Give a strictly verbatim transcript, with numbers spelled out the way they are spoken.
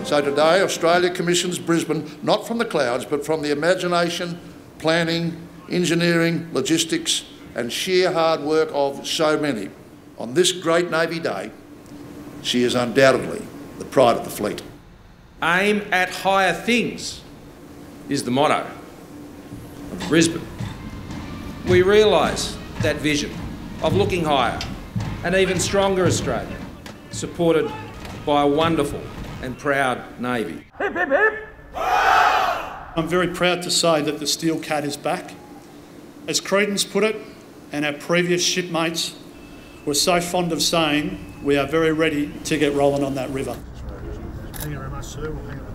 So today, Australia commissions Brisbane not from the clouds, but from the imagination, planning, engineering, logistics and sheer hard work of so many. On this great Navy Day, she is undoubtedly the pride of the fleet. Aim at higher things is the motto of Brisbane. We realise that vision of looking higher, an even stronger Australia, supported by a wonderful and proud Navy. Hip, hip, hip. I'm very proud to say that the Steel Cat is back. As Credence put it, and our previous shipmates were so fond of saying, we are very ready to get rolling on that river. Thank you very much, sir. We'll hang